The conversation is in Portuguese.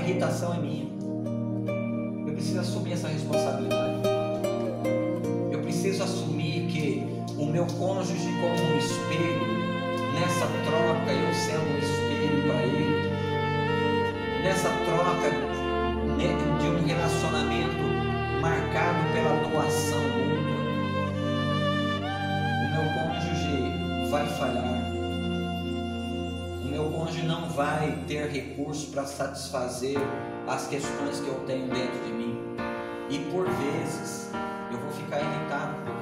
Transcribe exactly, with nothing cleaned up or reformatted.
irritação é minha. Eu preciso assumir essa responsabilidade. Eu preciso assumir que o meu cônjuge como um espelho, nessa troca, eu sendo um espelho para ele, nessa troca de um relacionamento marcado pela doação mútua, o meu cônjuge vai falhar, o meu cônjuge não vai ter recurso para satisfazer as questões que eu tenho dentro de mim, e por vezes eu vou ficar irritado.